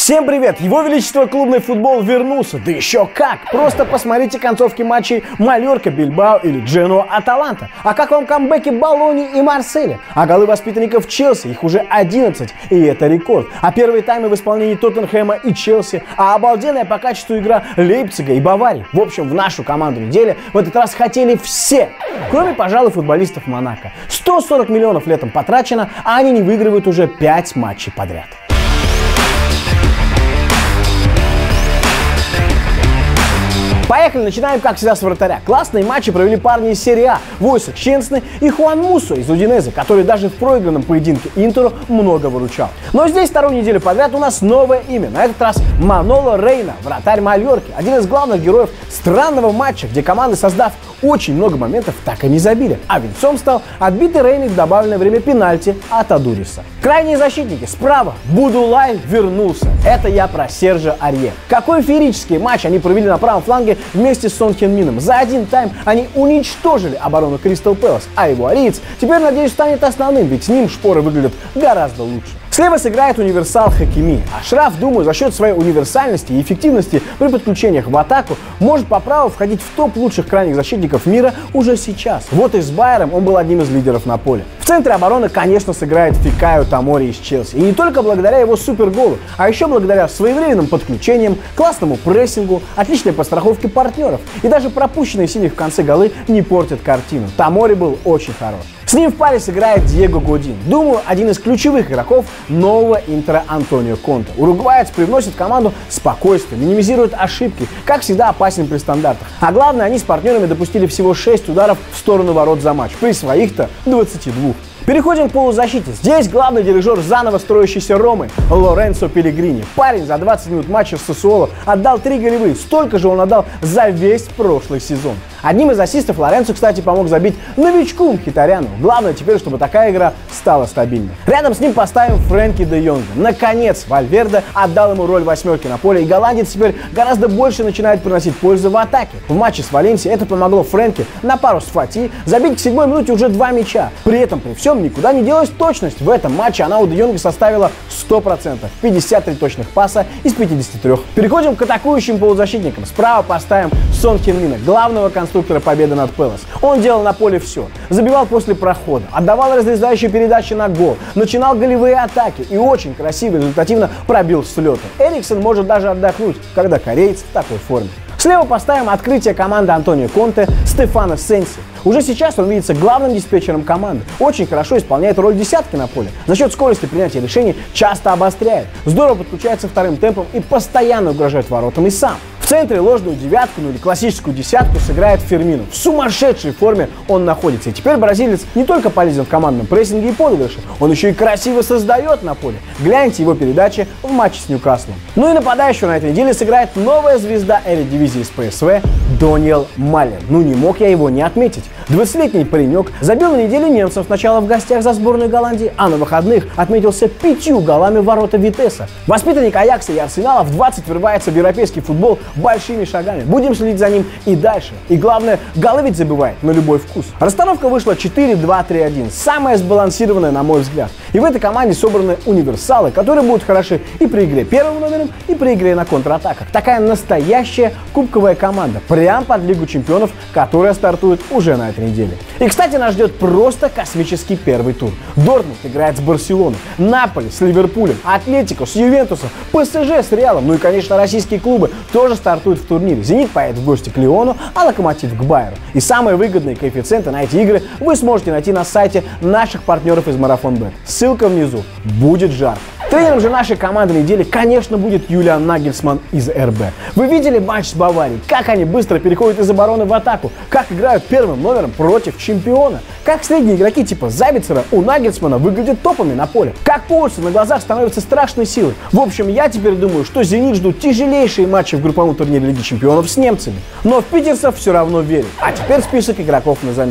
Всем привет! Его Величество клубный футбол вернулся, да еще как! Просто посмотрите концовки матчей Мальорка, Бильбао или Дженуа, Аталанта. А как вам камбэки Болоньи и Марселя? А голы воспитанников Челси, их уже 11, и это рекорд. А первые таймы в исполнении Тоттенхэма и Челси, а обалденная по качеству игра Лейпцига и Баварии. В общем, в нашу команду недели в этот раз хотели все, кроме, пожалуй, футболистов Монако. 140 миллионов летом потрачено, а они не выигрывают уже 5 матчей подряд. Поехали, начинаем, как всегда, с вратаря. Классные матчи провели парни из серии А. Войсек Щенсны и Хуан Муссо из Удинезе, который даже в проигранном поединке Интеру много выручал. Но здесь вторую неделю подряд у нас новое имя. На этот раз Маноло Рейна, вратарь Мальорки. Один из главных героев странного матча, где команды, создав очень много моментов, так и не забили. А венцом стал отбитый Рейной в добавленное время пенальти от Адуриса. Крайние защитники. Справа Будулай вернулся. Это я про Сержа Арье. Какой феерический матч они провели на правом фланге вместе с Сон Хен Мином. За один тайм они уничтожили оборону Кристал Пэлас, а его ариец теперь, надеюсь, станет основным, ведь с ним шпоры выглядят гораздо лучше. Слева сыграет универсал Хакими, а Шраф, думаю, за счет своей универсальности и эффективности при подключениях в атаку может по праву входить в топ лучших крайних защитников мира уже сейчас. Вот и с Байером он был одним из лидеров на поле. В центре обороны, конечно, сыграет Фикайо Томори из Челси. И не только благодаря его суперголу, а еще благодаря своевременным подключениям, классному прессингу, отличной подстраховке партнеров. И даже пропущенные синих в конце голы не портят картину. Томори был очень хорош. С ним в паре сыграет Диего Годин. Думаю, один из ключевых игроков нового Интера Антонио Конте. Уругваец привносит команду спокойствие, минимизирует ошибки, как всегда опасен при стандартах. А главное, они с партнерами допустили всего 6 ударов в сторону ворот за матч, при своих-то 22. Переходим к полузащите. Здесь главный дирижер заново строящейся Ромы Лоренцо Пеллегрини. Парень за 20 минут матча с Сассуоло отдал 3 голевые. Столько же он отдал за весь прошлый сезон. Одним из ассистов Лоренцо, кстати, помог забить новичку Мхитаряну. Главное теперь, чтобы такая игра стала стабильной. Рядом с ним поставим Фрэнки де Йонга. Наконец, Вальверде отдал ему роль восьмерки на поле, и голландец теперь гораздо больше начинает приносить пользу в атаке. В матче с Валенсией это помогло Фрэнки на пару с Фати забить к 7-й минуте уже 2 мяча. При этом, при всем, никуда не делась точность. В этом матче она у де Йонга составила 100%. 53 точных паса из 53. Переходим к атакующим полузащитникам. Справа поставим Сон Хен Мина, главного конструктора победы над Пэлас. Он делал на поле все. Забивал после прохода, отдавал разрезающие передачи на гол, начинал голевые атаки и очень красиво и результативно пробил с лета. Эриксон может даже отдохнуть, когда кореец в такой форме. Слева поставим открытие команды Антонио Конте Стефано Сенси. Уже сейчас он видится главным диспетчером команды. Очень хорошо исполняет роль десятки на поле. За счет скорости принятия решений часто обостряет. Здорово подключается вторым темпом и постоянно угрожает воротам и сам. В центре ложную девятку, ну или классическую десятку сыграет Фермино. В сумасшедшей форме он находится. И теперь бразилец не только полезен в командном прессинге и подыгрыше, он еще и красиво создает на поле. Гляньте его передачи в матче с Ньюкаслом. Ну и нападающего на этой неделе сыграет новая звезда Эредивизии с ПСВ Дониэл Маллен. Ну не мог я его не отметить. 20-летний паренек забил на неделе немцев сначала в гостях за сборную Голландии, а на выходных отметился 5 голами в ворота Витесса. Воспитанник Аякса и Арсенала в 20 врывается в европейский футбол большими шагами. Будем следить за ним и дальше. И главное, голы ведь забивает на любой вкус. Расстановка вышла 4-2-3-1. Самая сбалансированная, на мой взгляд. И в этой команде собраны универсалы, которые будут хороши и при игре первым номером, и при игре на контратаках. Такая настоящая кубковая команда. Прям под Лигу чемпионов, которая стартует уже на этой неделе. И, кстати, нас ждет просто космический первый тур. Дортмунд играет с Барселоной, Наполи с Ливерпулем, Атлетико с Ювентусом, ПСЖ с Реалом, ну и, конечно, российские клубы тоже стартуют в турнире. Зенит поедет в гости к Лиону, а Локомотив к Байеру. И самые выгодные коэффициенты на эти игры вы сможете найти на сайте наших партнеров из Марафон.бет. Ссылка внизу. Будет жарко. Тренером же нашей команды недели, конечно, будет Юлиан Нагельсман из РБ. Вы видели матч с Баварией? Как они быстро переходят из обороны в атаку? Как играют первым номером против чемпиона? Как средние игроки типа Забицера у Нагельсмана выглядят топами на поле? Как Поульсен на глазах становится страшной силой? В общем, я теперь думаю, что «Зенит» ждут тяжелейшие матчи в групповом турнире Лиги чемпионов с немцами. Но в питерцев все равно верю. А теперь список игроков на замену.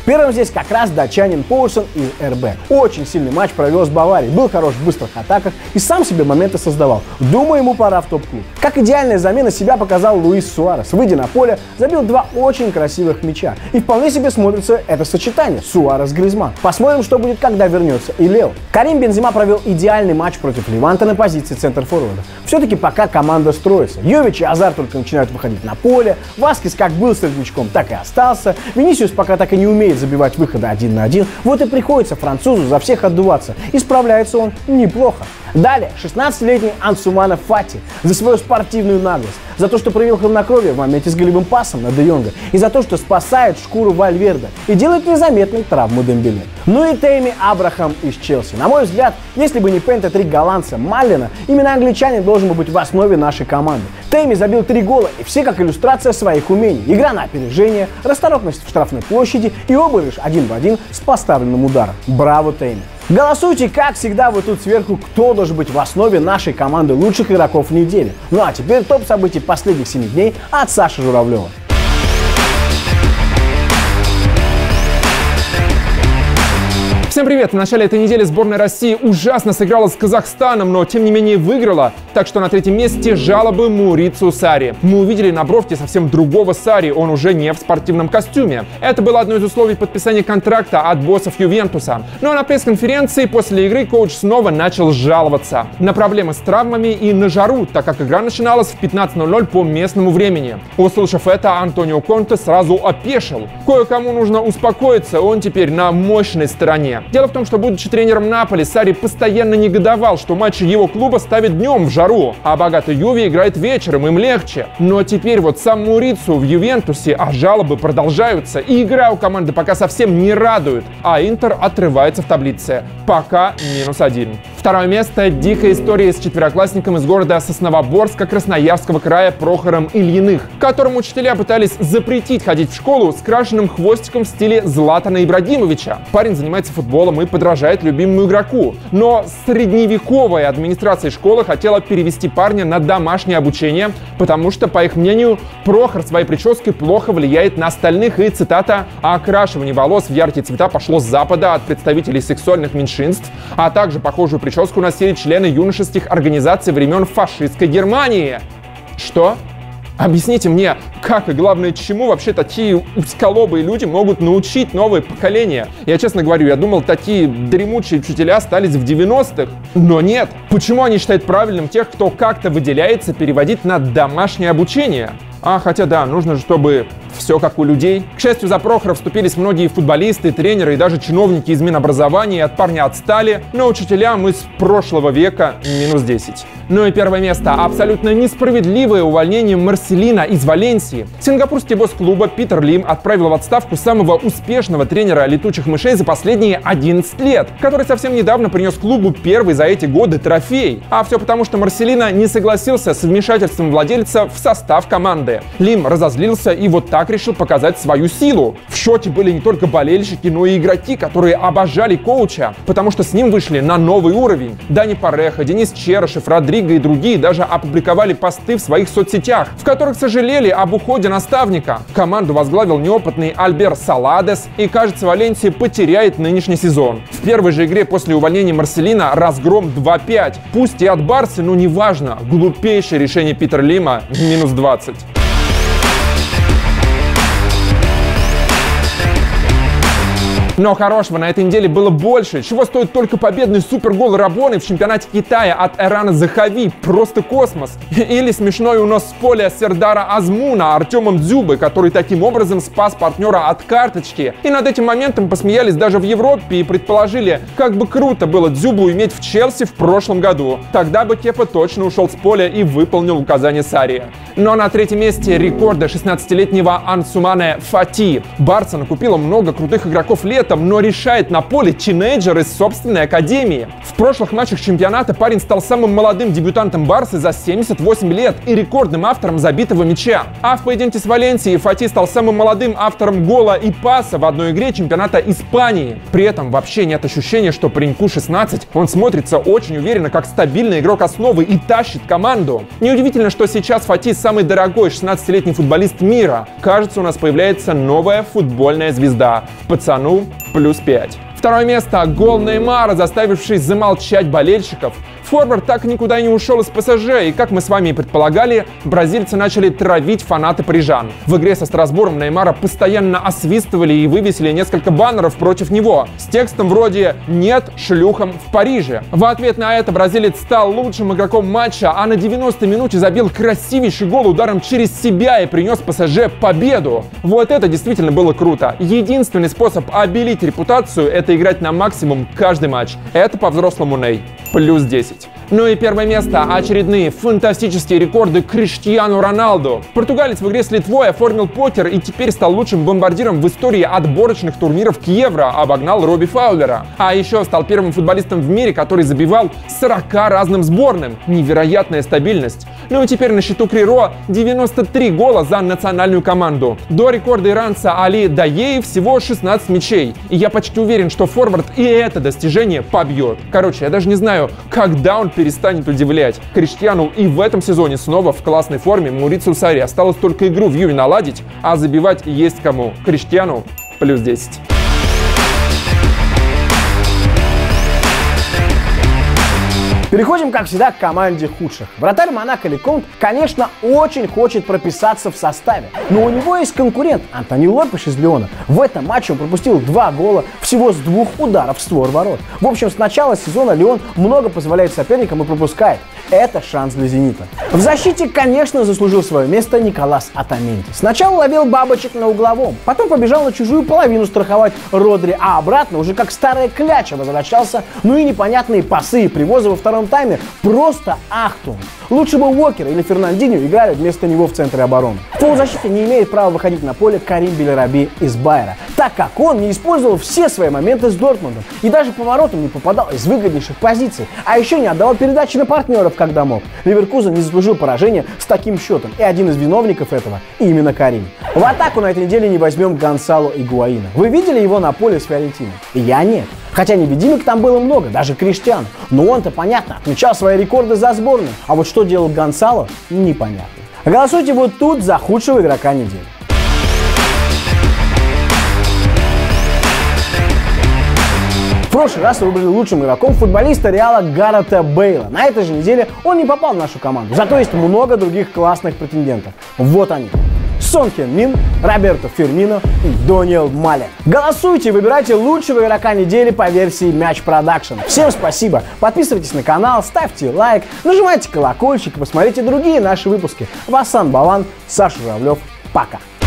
Первым здесь как раз датчанин Поульсон из РБ. Очень сильный матч провел с Баварией, был хорош в быстрых атаках и сам себе моменты создавал. Думаю, ему пора в топ-клуб. Как идеальная замена себя показал Луис Суарес. Выйдя на поле, забил 2 очень красивых мяча. И вполне себе смотрится это сочетание Суарес-Гризман. Посмотрим, что будет, когда вернется и Лео. Карим Бензема провел идеальный матч против Леванта на позиции центр-форварда. Все-таки пока команда строится. Йович и Азар только начинают выходить на поле. Васкес как был среднячком, так и остался. Винисиус пока так и не умеет забивать выходы 1 на 1. Вот и приходится французу за всех отдуваться. И справляется он неплохо. Далее, 16-летний Ансумана Фати за свою спортивную наглость, за то, что проявил хладнокровие в моменте с голевым пасом на Де Йонга, и за то, что спасает шкуру Вальверде и делает незаметной травму Дембеле. Ну и Тейми Абрахам из Челси. На мой взгляд, если бы не пентатрик голландца Маллена, именно англичанин должен был быть в основе нашей команды. Тейми забил 3 гола, и все как иллюстрация своих умений. Игра на опережение, расторопность в штрафной площади и оба лишь 1 в 1 с поставленным ударом. Браво, Тейми! Голосуйте, как всегда, вы тут сверху, кто должен быть в основе нашей команды лучших игроков недели. Ну а теперь топ событий последних 7 дней от Саши Журавлева. Всем привет! В начале этой недели сборная России ужасно сыграла с Казахстаном, но тем не менее выиграла. Так что на 3-м месте жалобы Маурицио Сарри. Мы увидели на бровке совсем другого Сарри, он уже не в спортивном костюме. Это было одно из условий подписания контракта от боссов Ювентуса. Ну а на пресс-конференции после игры коуч снова начал жаловаться на проблемы с травмами и на жару, так как игра начиналась в 15:00 по местному времени. Услышав это, Антонио Конте сразу опешил. Кое-кому нужно успокоиться, он теперь на мощной стороне. Дело в том, что, будучи тренером Наполи, Сарри постоянно негодовал, что матчи его клуба ставят днем в жару, а богатый Юве играет вечером, им легче. Но теперь вот сам Маурицио в Ювентусе, а жалобы продолжаются, и игра у команды пока совсем не радует, а Интер отрывается в таблице. Пока -1. Второе место – дикая история с четвероклассником из города Сосновоборска Красноярского края Прохором Ильиных, которому учителя пытались запретить ходить в школу с крашенным хвостиком в стиле Златана Ибрагимовича. Парень занимается футболом и подражает любимому игроку. Но средневековая администрация школы хотела перевести парня на домашнее обучение, потому что, по их мнению, Прохор своей прической плохо влияет на остальных, и, цитата, «окрашивание волос в яркие цвета пошло с Запада от представителей сексуальных меньшинств, а также похожую прическу носили члены юношеских организаций времен фашистской Германии». Что? Объясните мне, как и, главное, чему вообще такие узколобые люди могут научить новое поколение? Я честно говорю, я думал, такие дремучие учителя остались в 90-х. Но нет. Почему они считают правильным тех, кто как-то выделяется, переводить на домашнее обучение? Хотя да, нужно же, чтобы все как у людей. К счастью, за Прохора вступились многие футболисты, тренеры и даже чиновники из Минобразования. От парня отстали, но учителям из прошлого века -10. Ну и первое место. Абсолютно несправедливое увольнение Марселино из Валенсии. Сингапурский босс клуба Питер Лим отправил в отставку самого успешного тренера летучих мышей за последние 11 лет, который совсем недавно принес клубу первый за эти годы трофей. А все потому, что Марселино не согласился с вмешательством владельца в состав команды. Лим разозлился и вот так решил показать свою силу. В шоке были не только болельщики, но и игроки, которые обожали коуча, потому что с ним вышли на новый уровень. Дани Пареха, Денис Черышев, Родриго и другие даже опубликовали посты в своих соцсетях, в которых сожалели об уходе наставника. Команду возглавил неопытный Альбер Саладес, и, кажется, Валенсия потеряет нынешний сезон. В первой же игре после увольнения Марселино разгром 2-5. Пусть и от Барсы, но неважно. Глупейшее решение Питера Лима -20. Но хорошего на этой неделе было больше. Чего стоит только победный супергол Рабоны в чемпионате Китая от Эрана Захави. Просто космос. Или смешной унос с поля Сердара Азмуна Артемом Дзюбой, который таким образом спас партнера от карточки. И над этим моментом посмеялись даже в Европе и предположили, как бы круто было Дзюбу иметь в Челси в прошлом году. Тогда бы Кепа точно ушел с поля и выполнил указание Сарри. Но на 3-м месте рекорды 16-летнего Ансумане Фати. Барса накупила много крутых игроков летом, талантом, но решает на поле тинейджер из собственной академии. В прошлых матчах чемпионата парень стал самым молодым дебютантом Барсы за 78 лет и рекордным автором забитого мяча. А в поединке с Валенсией Фати стал самым молодым автором гола и паса в одной игре чемпионата Испании. При этом вообще нет ощущения, что пареньку 16. Он смотрится очень уверенно, как стабильный игрок основы и тащит команду. Неудивительно, что сейчас Фати самый дорогой 16-летний футболист мира. Кажется, у нас появляется новая футбольная звезда. Пацану +5. Второе место. Гол Неймара, заставивший замолчать болельщиков. Форвард так никуда не ушел из ПСЖ, и, как мы с вами и предполагали, бразильцы начали травить фанаты парижан. В игре со Страсбуром Неймара постоянно освистывали и вывесили несколько баннеров против него с текстом вроде «Нет шлюхам в Париже». В ответ на это бразилец стал лучшим игроком матча, а на 90-й минуте забил красивейший гол ударом через себя и принес ПСЖ победу. Вот это действительно было круто. Единственный способ обелить репутацию — это играть на максимум каждый матч. Это по-взрослому Ней. +10. Ну и первое место. Очередные фантастические рекорды Криштиану Роналду. Португалец в игре с Литвой оформил покер и теперь стал лучшим бомбардиром в истории отборочных турниров к Евро, обогнал Робби Фаулера. А еще стал первым футболистом в мире, который забивал 40 разным сборным. Невероятная стабильность. Ну и теперь на счету Криро 93 гола за национальную команду. До рекорда иранца Али Даеи всего 16 мячей. И я почти уверен, что форвард и это достижение побьет. Короче, я даже не знаю, когда он перестанет удивлять. Криштиану и в этом сезоне снова в классной форме. Маурицио Сарри осталось только игру в Юве наладить, а забивать есть кому. Криштиану +10. Переходим, как всегда, к команде худших. Вратарь Монако Леконт, конечно, очень хочет прописаться в составе, но у него есть конкурент Антони Лопеш из Лиона. В этом матче он пропустил 2 гола всего с 2 ударов в створ ворот. В общем, с начала сезона Лион много позволяет соперникам и пропускает. Это шанс для «Зенита». В защите, конечно, заслужил свое место Николас Отаменди. Сначала ловил бабочек на угловом, потом побежал на чужую половину страховать Родри, а обратно уже как старая кляча возвращался, ну и непонятные пасы и привозы во втором тайме просто ахтунг. Лучше бы Уокер или Фернандиньо играли вместо него в центре обороны. В полузащите не имеет права выходить на поле Карим Белераби из Байера, так как он не использовал все свои моменты с Дортмундом и даже по воротам не попадал из выгоднейших позиций, а еще не отдавал передачи на партнеров, когда мог. Ливеркузен не заслужил поражения с таким счетом, и один из виновников этого именно Карим. В атаку на этой неделе не возьмем Гонсало Игуаина. Вы видели его на поле с Фиорентиной? Я нет. Хотя невидимок там было много, даже Криштиану. Но он-то, понятно, отмечал свои рекорды за сборную. А вот что делал Гонсало, непонятно. Голосуйте вот тут за худшего игрока недели. В прошлый раз выбрали лучшим игроком футболиста Реала Гарета Бейла. На этой же неделе он не попал в нашу команду. Зато есть много других классных претендентов. Вот они. Сон Хен Мин, Роберто Фирмино и Дониэл Мале. Голосуйте и выбирайте лучшего игрока недели по версии Match Production. Всем спасибо. Подписывайтесь на канал, ставьте лайк, нажимайте колокольчик и посмотрите другие наши выпуски. Васан Балан, Саша Журавлев. Пока.